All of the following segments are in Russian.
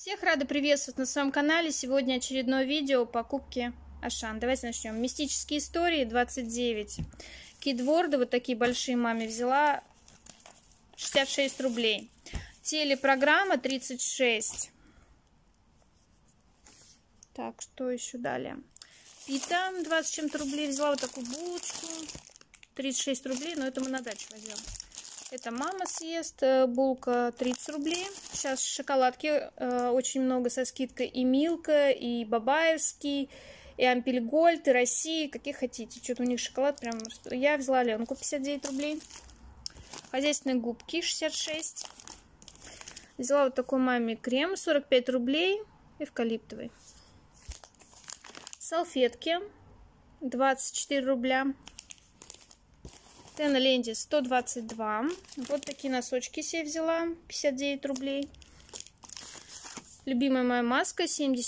Всех рада приветствовать на своем канале. Сегодня очередное видео покупки Ашан. Давайте начнем. Мистические истории 29. Кидворды вот такие большие маме взяла 66 рублей. Телепрограмма 36. Так, что еще далее? Пита 20 с чем-то рублей взяла. Вот такую булочку 36 рублей, но это мы на дачу возьмем. Это мама съест, булка 30 рублей. Сейчас шоколадки очень много со скидкой. И Милка, и Бабаевский, и Ампельгольд, и Россия, какие хотите. Что-то у них шоколад прям... Я взяла Ленку 59 рублей. Хозяйственные губки 66. Взяла вот такой маме крем 45 рублей. Эвкалиптовый. Салфетки 24 рубля. Тена ленте 122. Вот такие носочки себе взяла. 59 рублей. Любимая моя маска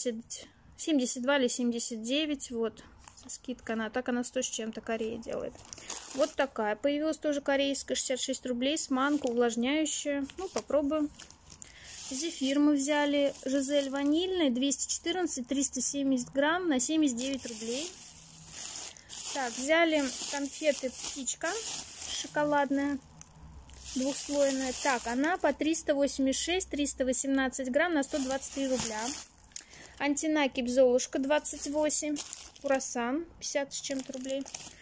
72 или 79. Вот. Со скидкой она. Так она 100 с чем-то, Корея делает. Вот такая появилась тоже корейская. 66 рублей. С манку увлажняющая. Ну, попробуем. Зефир мы взяли. Жизель ванильный. 214, 370 грамм на 79 рублей. Так, взяли конфеты птичка шоколадная, двухслойная. Так, она по 386, 318 грамм на 123 рубля. Антинакип Золушка 28, Курасан 50 с чем-то рублей.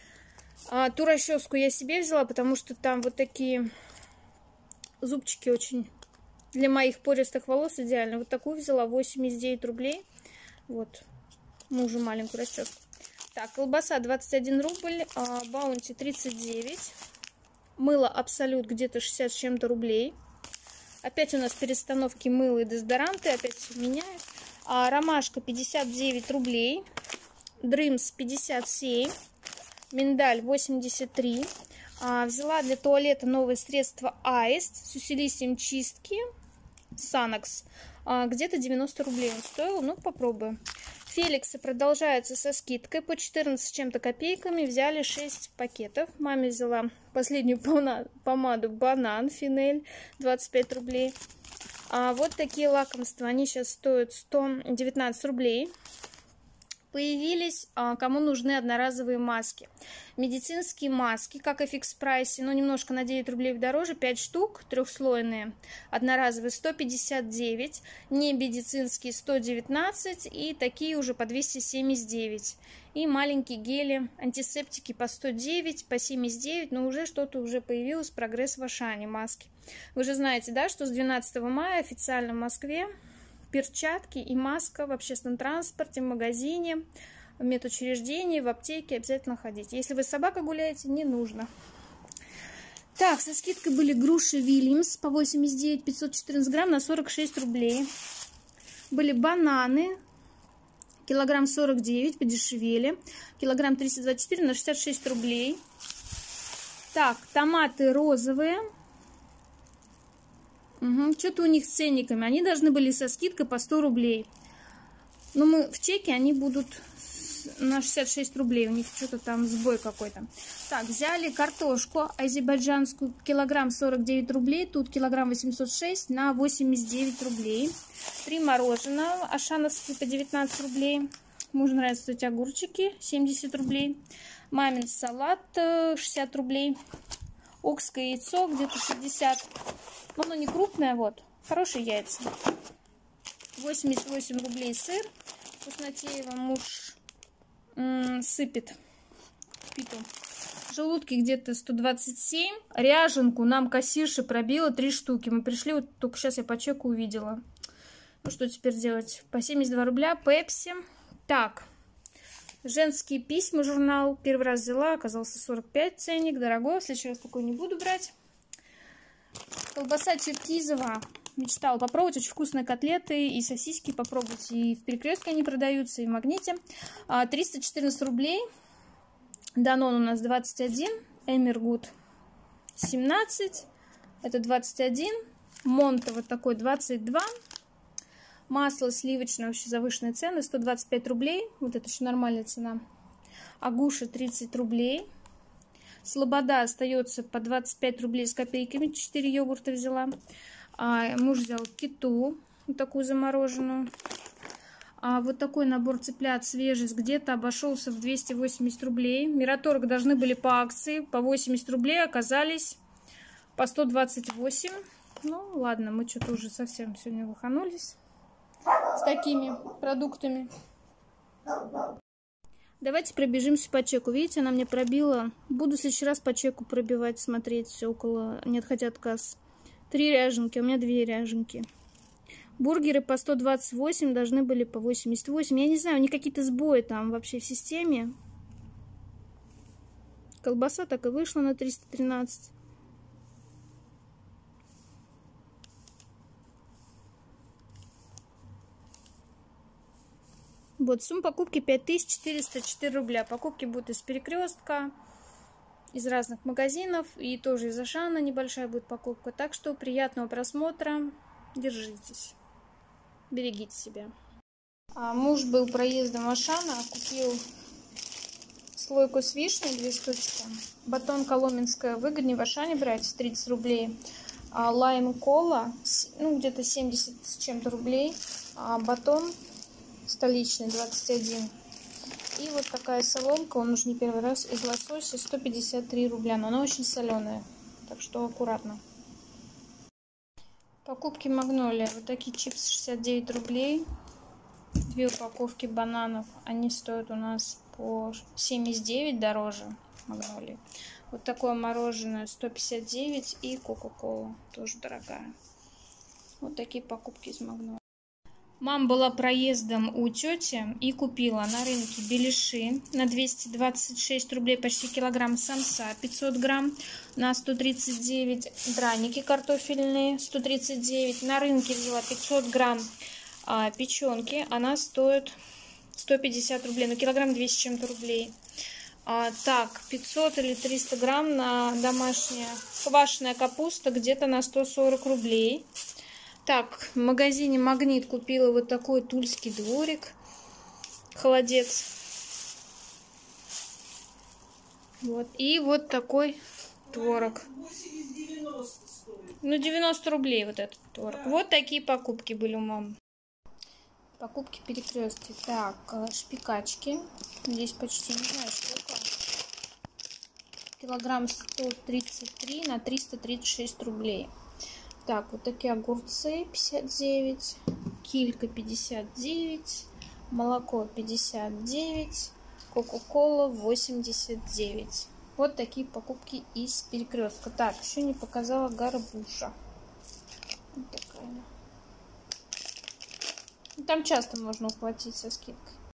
Ту расческу я себе взяла, потому что там вот такие зубчики очень для моих пористых волос идеально. Вот такую взяла, 89 рублей. Вот, мужу маленькую расческу. Так, колбаса 21 рубль, Баунти 39. Мыло Абсолют где-то 60 с чем-то рублей. Опять у нас перестановки мыла и дезодоранты, опять все меняют. Ромашка 59 рублей. Дрымс 57. Миндаль 83. Взяла для туалета новое средство Аист с усилителем чистки. Санокс. Где-то 90 рублей он стоил. Ну, попробуем. Феликсы продолжаются со скидкой по 14 с чем-то копейками. Взяли 6 пакетов. Маме взяла последнюю помаду Банан Финель 25 рублей. Вот такие лакомства. Они сейчас стоят 119 рублей. Появились, кому нужны одноразовые маски. Медицинские маски, как и в фикс прайсе, но немножко на 9 рублей дороже. 5 штук, трехслойные, одноразовые 159, не медицинские 119 и такие уже по 279. И маленькие гели, антисептики по 109, по 79, но уже что-то уже появилось, прогресс в Ашане, маски. Вы же знаете, да, что с 12 мая официально в Москве перчатки и маска в общественном транспорте, в магазине, в медучреждении, в аптеке обязательно ходите. Если вы с собакой гуляете, не нужно. Так, со скидкой были груши Вильямс по 89, 514 грамм на 46 рублей. Были бананы, килограмм 49, подешевели. Килограмм 324 на 66 рублей. Так, томаты розовые. Что-то у них с ценниками. Они должны были со скидкой по 100 рублей. Но мы в чеке они будут на 66 рублей. У них что-то там сбой какой-то. Так, взяли картошку азербайджанскую. Килограмм 49 рублей. Тут килограмм 806 на 89 рублей. 3 мороженого ашановские по 19 рублей. Мужу нравятся эти огурчики. 70 рублей. Мамин салат 60 рублей. Окское яйцо где-то 60. Но оно не крупное, вот. Хорошие яйца. 88 рублей сыр. Вкуснотеево муж сыпет в питу. Желудки где-то 127. Ряженку нам кассирша пробила 3 штуки. Мы пришли, вот только сейчас я по чеку увидела. Ну что теперь делать? По 72 рубля. Пепси. Так. Женские письма, журнал. Первый раз взяла, оказался 45 ценник. Дорогой. В следующий раз такой не буду брать. Колбаса Черкизова. Мечтала попробовать. Очень вкусные котлеты и сосиски попробовать. И в Перекрестке они продаются, и в Магните. 314 рублей. Данон у нас 21. Эмергуд 17. Это 21. Монте вот такой 22. Масло сливочное, вообще завышенные цены. 125 рублей. Вот это еще нормальная цена. Агуша 30 рублей. Слобода остается по 25 рублей с копейками. 4 йогурта взяла. Муж взял Киту вот такую замороженную. А вот такой набор цыплят свежесть где-то обошелся в 280 рублей. Мираторг должны были по акции, по 80 рублей, оказались по 128. Ну, ладно, мы что-то уже совсем сегодня лоханулись с такими продуктами. Давайте пробежимся по чеку. Видите, она мне пробила. Буду в следующий раз по чеку пробивать, смотреть все около, не отходя от касс. 3 ряженки, у меня 2 ряженки. Бургеры по 128 должны были по 88. Я не знаю, у них какие-то сбои там вообще в системе. Колбаса так и вышла на 313. Вот, сумма покупки 5404 рубля. Покупки будут из Перекрестка, из разных магазинов. И тоже из Ашана небольшая будет покупка. Так что приятного просмотра. Держитесь. Берегите себя. Муж был проездом в Ашана. Купил слойку с вишней, 2 штучки. Батон Коломенская выгоднее в Ашане брать, 30 рублей. Лайм-кола, ну где-то 70 с чем-то рублей. Батон столичный 21. И вот такая соломка, он уже не первый раз, из лосося, 153 рубля. Но она очень соленая, так что аккуратно. Покупки Магнолия. Вот такие чипсы 69 рублей. 2 упаковки бананов. Они стоят у нас по 79 дороже Магнолии. Вот такое мороженое 159. И Кока-кола тоже дорогая. Вот такие покупки из Магнолии. Мама была проездом у тети и купила на рынке беляши на 226 рублей, почти килограмм, самса 500 грамм на 139, драники картофельные 139. На рынке взяла 500 грамм печенки, она стоит 150 рублей, ну килограмм 200 чем-то рублей. Так, 500 или 300 грамм на домашняя квашеная капуста где-то на 140 рублей. Так, в магазине Магнит купила вот такой тульский дворик. Холодец. Вот. И вот такой творог. Ну, 90 рублей вот этот творог. Вот такие покупки были у мамы. Покупки Перекрестки. Так, шпикачки. Здесь почти не знаю сколько. Килограмм 133 на 336 рублей. Так, вот такие огурцы 59, килька 59, молоко 59, кока-кола 89. Вот такие покупки из Перекрестка. Так, еще не показала горбуша. Вот такая. Там часто можно ухватить со скидкой.